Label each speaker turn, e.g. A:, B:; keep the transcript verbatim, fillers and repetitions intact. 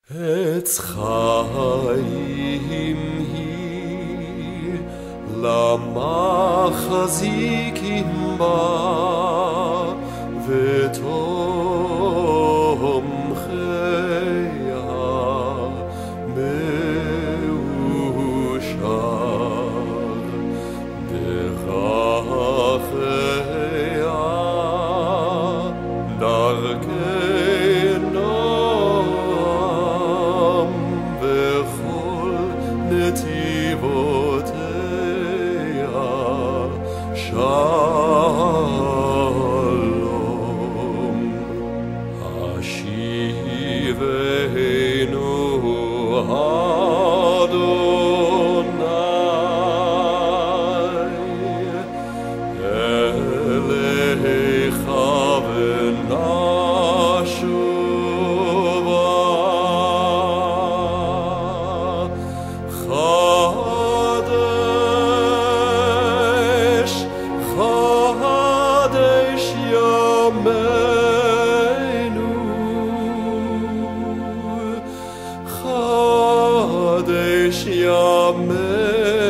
A: עץ חיים היא למחזיקים בה ותומכיה מאושר דרכיה דרכי נועם וכל נתיבותיה שלום. השיבנו אדוני אליך ונשובה חדש חדש ימינו חדש ימינו